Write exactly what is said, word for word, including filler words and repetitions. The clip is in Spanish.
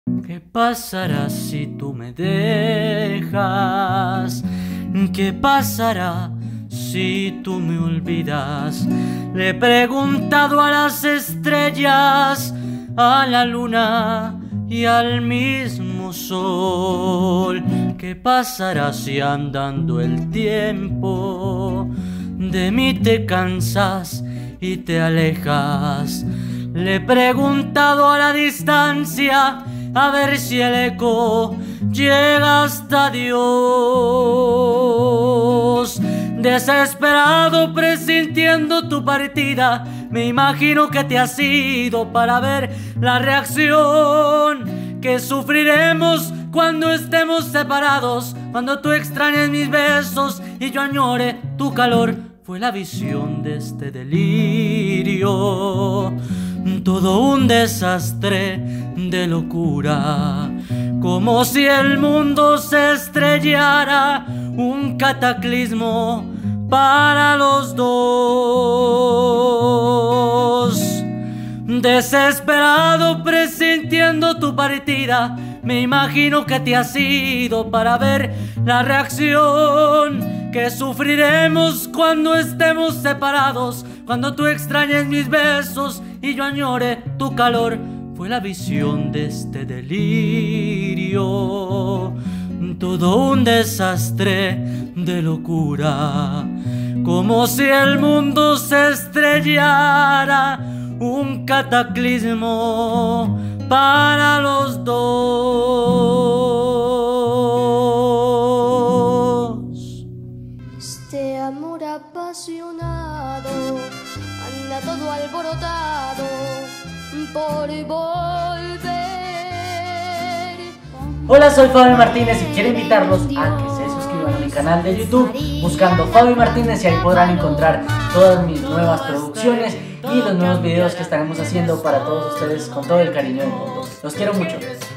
¿Qué pasará si tú me dejas? ¿Qué pasará si tú me olvidas? Le he preguntado a las estrellas, a la luna y al mismo sol. ¿Qué pasará si andando el tiempo de mí te cansas y te alejas? Le he preguntado a la distancia a ver si el eco llega hasta Dios. Desesperado presintiendo tu partida, me imagino que te has ido para ver la reacción que sufriremos cuando estemos separados, cuando tú extrañes mis besos y yo añore tu calor. Fue la visión de este delirio, todo un desastre de locura, como si el mundo se estrellara, un cataclismo para los dos. Desesperado presintiendo tu partida, me imagino que te has ido para ver la reacción que sufriremos cuando estemos separados, cuando tú extrañes mis besos y yo añore tu calor. Fue la visión de este delirio, todo un desastre de locura, como si el mundo se estrellara, un cataclismo para los dos. Este amor apasionado anda todo alborotado por volver. Hola, soy Fabi Martínez y quiero invitarlos a que se suscriban a mi canal de YouTube buscando Fabi Martínez, y ahí podrán encontrar todas mis nuevas producciones y los nuevos videos que estaremos haciendo para todos ustedes con todo el cariño del mundo. Los quiero mucho.